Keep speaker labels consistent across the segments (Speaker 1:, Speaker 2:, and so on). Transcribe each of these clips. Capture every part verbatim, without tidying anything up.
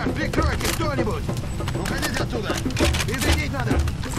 Speaker 1: Прикройте кто-нибудь! Уходите отсюда! Изменить надо!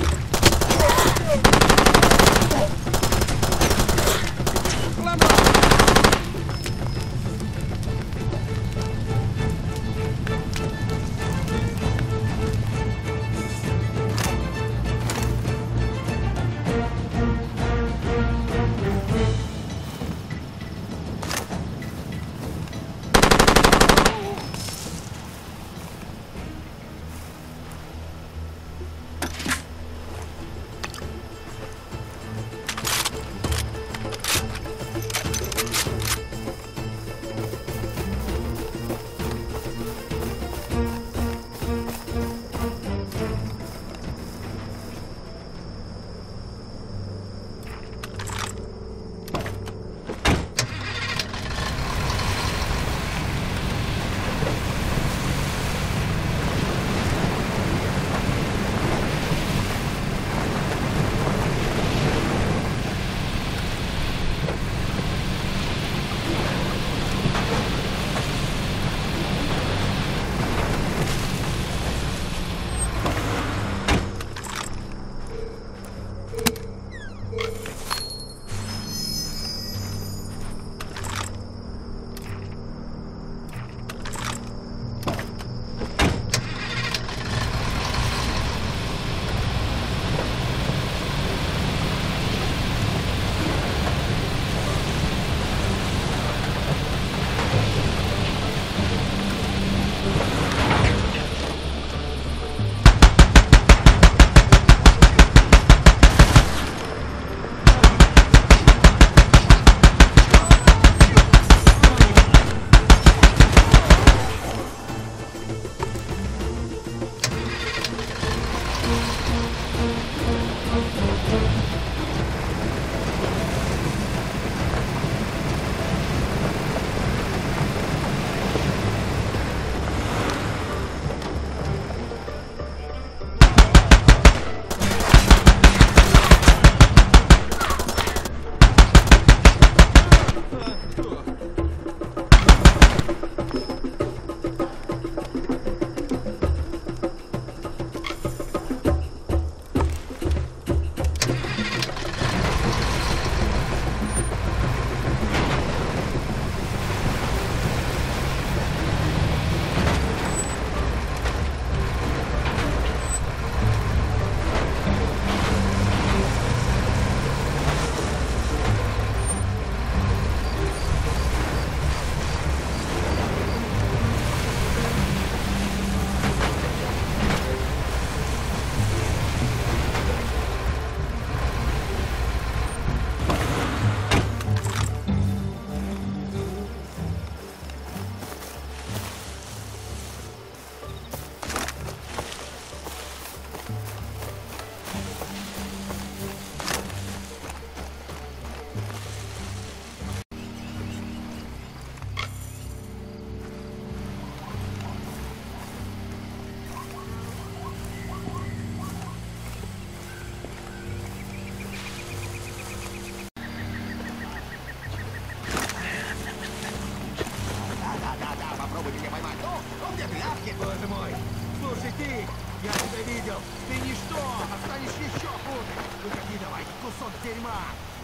Speaker 1: Боже мой! Слушай, ты! Я тебя видел! Ты ничто! Останешь еще хуже! Выходи давай, кусок дерьма!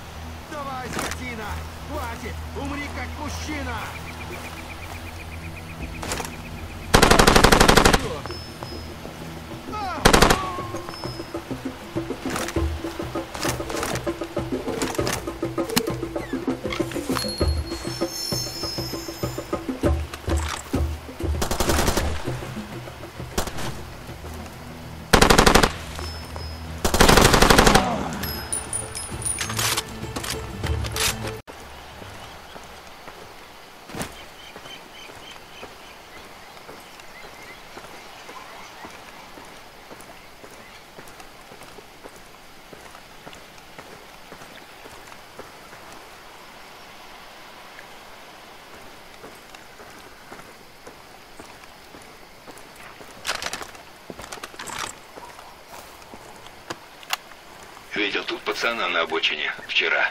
Speaker 1: Давай, скотина! Хватит! Умри как мужчина!
Speaker 2: Видел тут пацана на обочине вчера.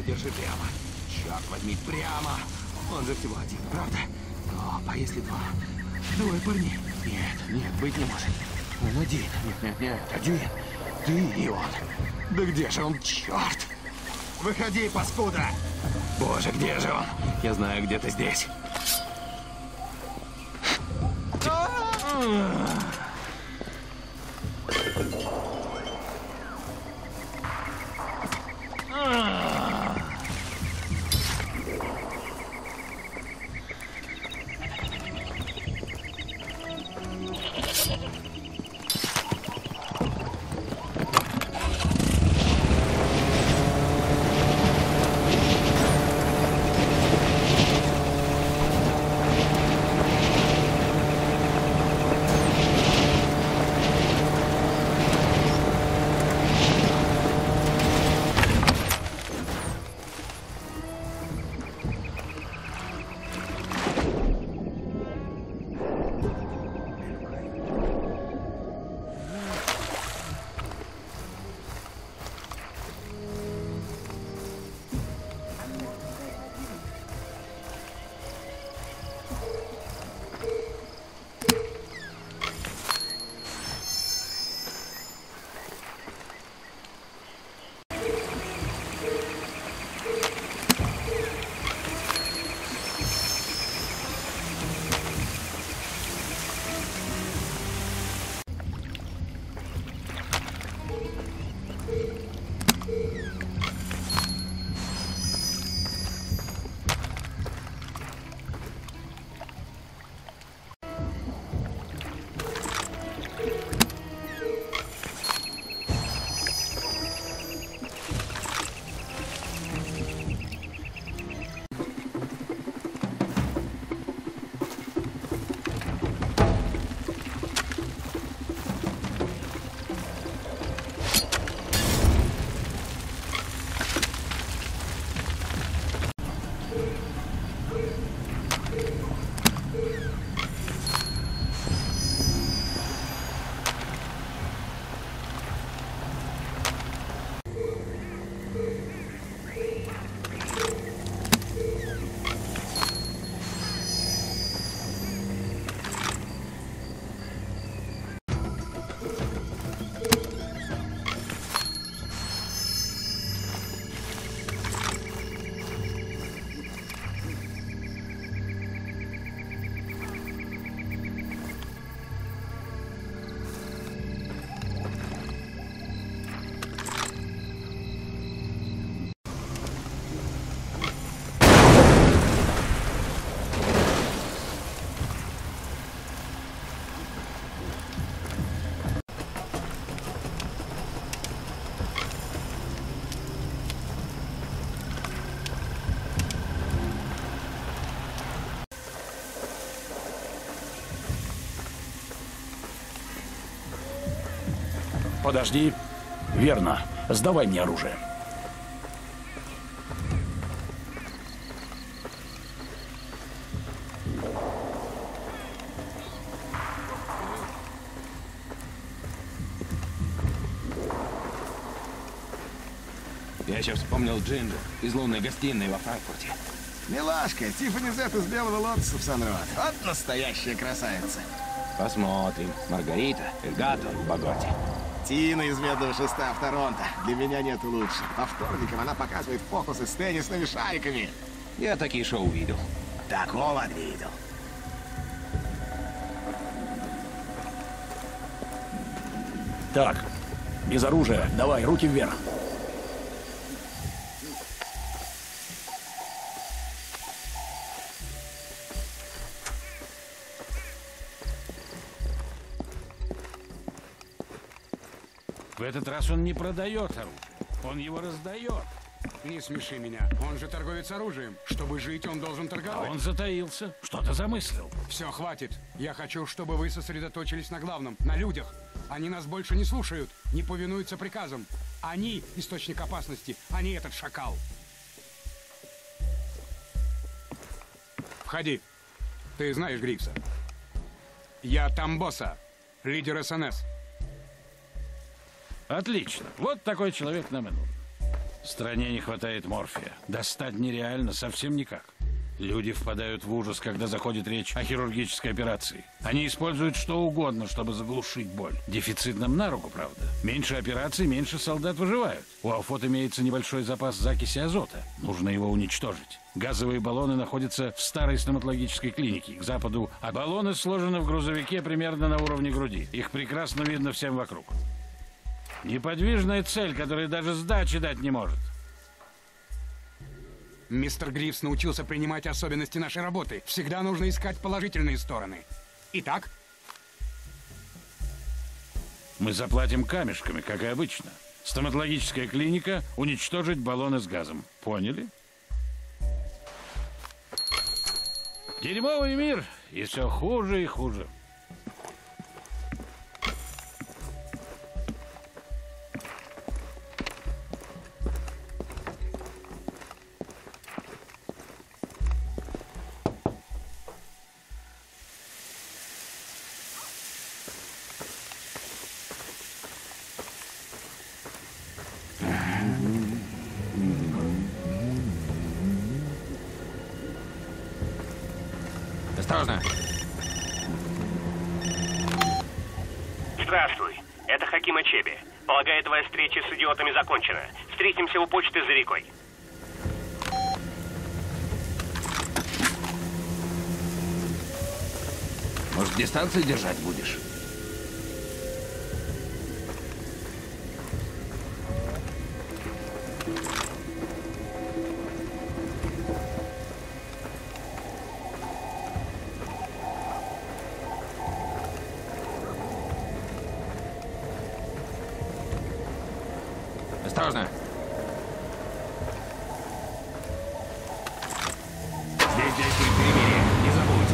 Speaker 1: держи прямо. Черт возьми, прямо. Он же всего один, правда? Оп, а если два? Двое парней? Нет, нет, быть не может. Он один. Нет, нет, нет, один. Ты и он. Да где же он, черт? Выходи, паскуда! Боже, где же он? Я знаю, где ты здесь.
Speaker 3: Подожди. Верно. Сдавай мне оружие.
Speaker 4: Я еще вспомнил Джинджер из лунной гостиной во Франкфурте.
Speaker 1: Милашка, Тиффани Зет из Белого Лотоса в Сан-Роад. Вот настоящая красавица.
Speaker 4: Посмотрим. Маргарита, Эльгато, Баготти.
Speaker 1: Тина из Медного Шеста в Торонто. Для меня нету лучше. По вторникам она показывает фокусы с теннисными шариками.
Speaker 4: Я такие шоу видел.
Speaker 1: Такого не видел.
Speaker 3: Так, без оружия. Давай, руки вверх.
Speaker 5: В этот раз он не продает оружие, он его раздает.
Speaker 6: Не смеши меня. Он же торговец оружием. Чтобы жить, он должен
Speaker 5: А
Speaker 6: торговать.
Speaker 5: он затаился, что-то замыслил.
Speaker 6: Все, хватит. Я хочу, чтобы вы сосредоточились на главном, на людях. Они нас больше не слушают, не повинуются приказам. Они — источник опасности, а не этот шакал. Входи. Ты знаешь Грифса? Я Тамбоса, лидер эс эн эс.
Speaker 5: Отлично. Вот такой человек нам и нужен. Стране не хватает морфия. Достать нереально, совсем никак. Люди впадают в ужас, когда заходит речь о хирургической операции. Они используют что угодно, чтобы заглушить боль. Дефицит нам на руку, правда. Меньше операций, меньше солдат выживают. У Афот имеется небольшой запас закиси азота. Нужно его уничтожить. Газовые баллоны находятся в старой стоматологической клинике, к западу. А баллоны сложены в грузовике примерно на уровне груди. Их прекрасно видно всем вокруг. Неподвижная цель, которая даже сдачи дать не может.
Speaker 6: Мистер Грифс научился принимать особенности нашей работы. Всегда нужно искать положительные стороны. Итак?
Speaker 5: Мы заплатим камешками, как и обычно. Стоматологическая клиника — уничтожить баллоны с газом. Поняли? Дерьмовый мир, и все хуже и хуже.
Speaker 4: Осторожно.
Speaker 7: Здравствуй, это Хаким Ачеби. Полагаю, твоя встреча с идиотами закончена. Встретимся у почты за рекой.
Speaker 4: Может, дистанцию держать будешь? Осторожно.
Speaker 7: Здесь действует перемирие, не забудь.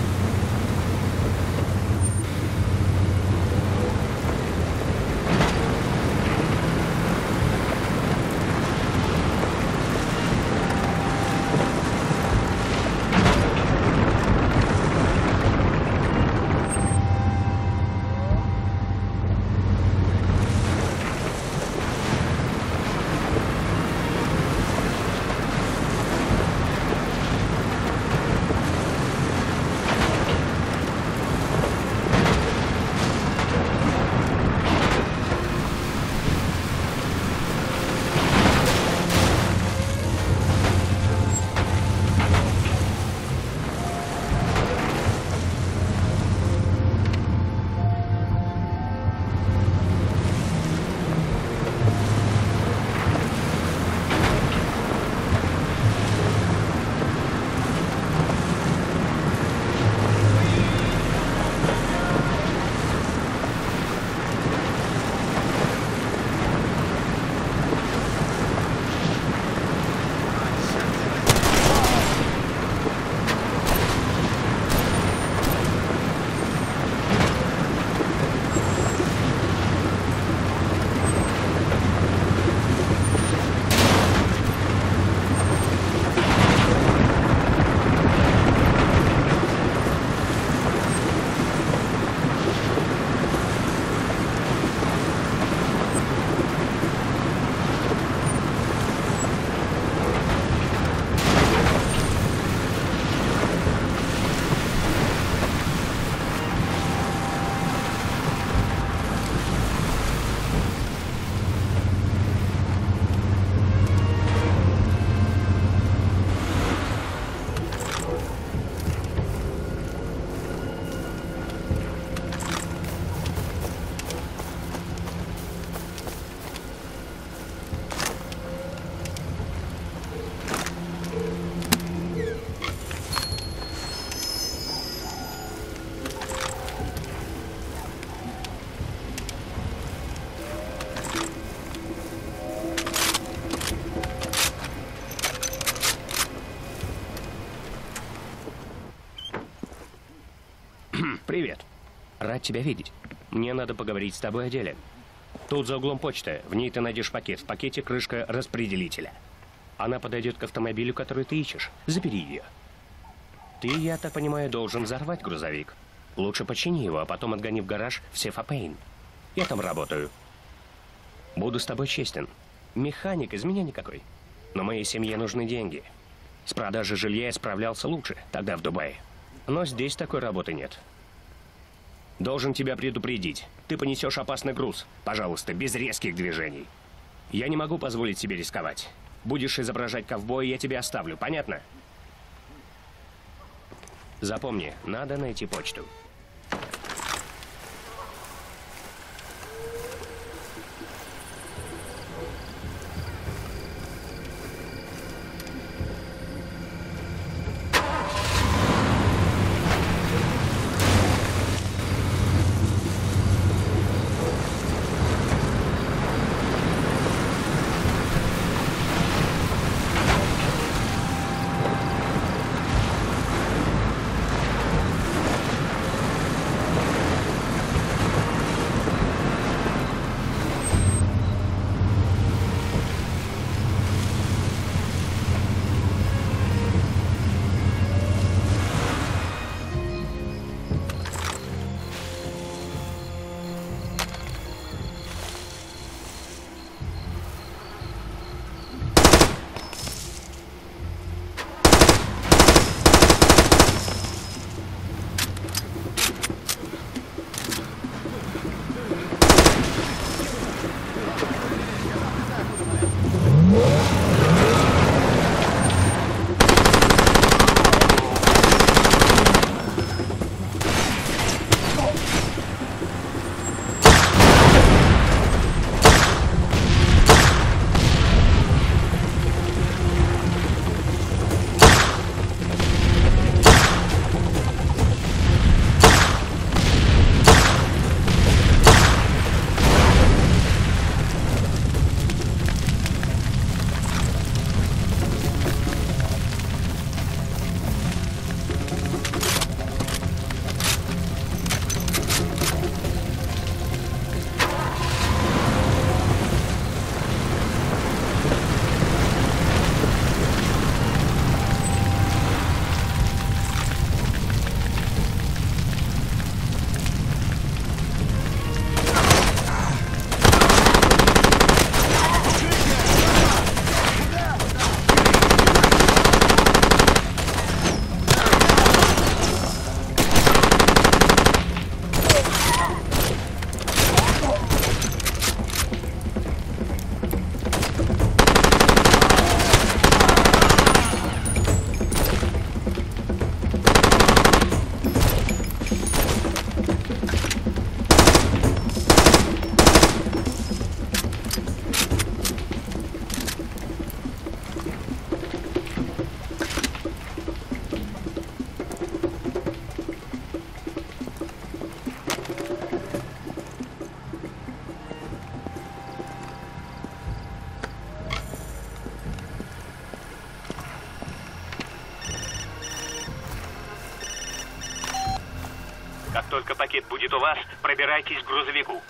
Speaker 8: Привет. Рад тебя видеть. Мне надо поговорить с тобой о деле. Тут за углом почта. В ней ты найдешь пакет. В пакете крышка распределителя. Она подойдет к автомобилю, который ты ищешь. Забери ее. Ты, я так понимаю, должен взорвать грузовик. Лучше почини его, а потом отгони в гараж в Сефапейн. Я там работаю. Буду с тобой честен. Механик из меня никакой. Но моей семье нужны деньги. С продажей жилья я справлялся лучше, тогда в Дубае. Но здесь такой работы нет. Должен тебя предупредить. Ты понесешь опасный груз. Пожалуйста, без резких движений. Я не могу позволить себе рисковать. Будешь изображать ковбоя, я тебя оставлю. Понятно? Запомни, надо найти почту.
Speaker 7: Как только пакет будет у вас, пробирайтесь к грузовику.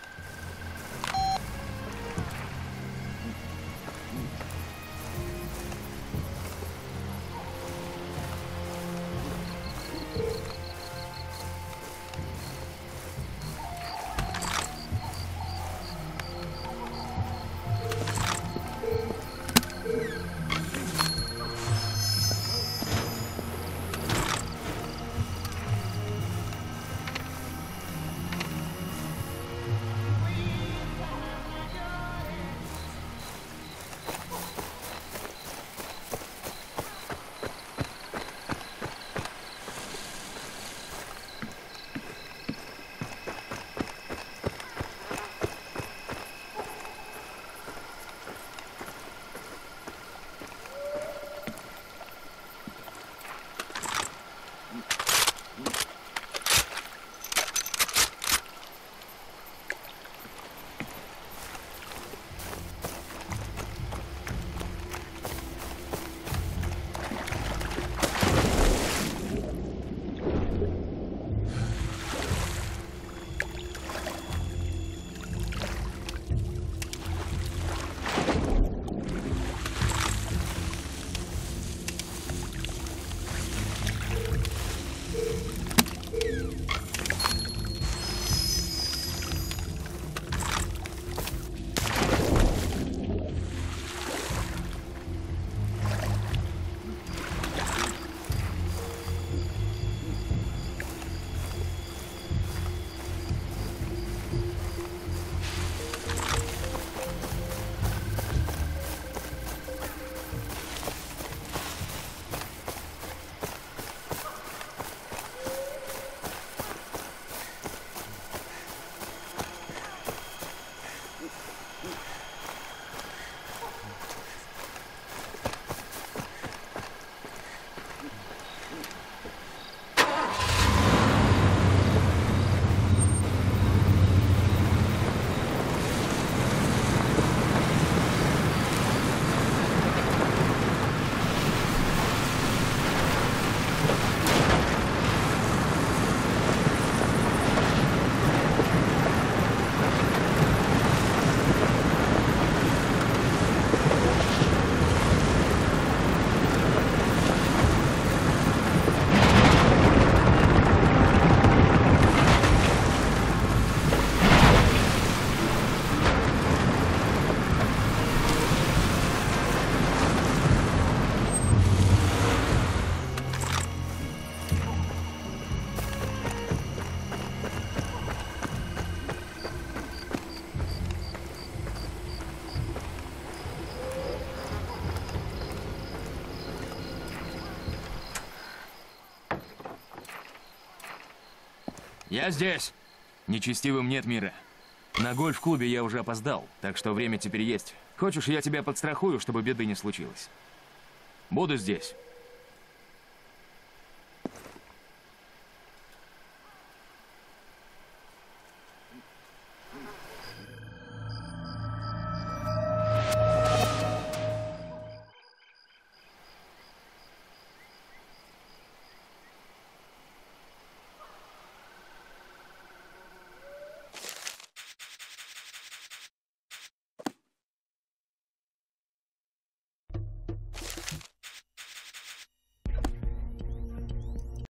Speaker 9: Я здесь. Нечестивым нет мира. На гольф-клубе я уже опоздал, так что время теперь есть. Хочешь, я тебя подстрахую, чтобы беды не случилось? Буду здесь.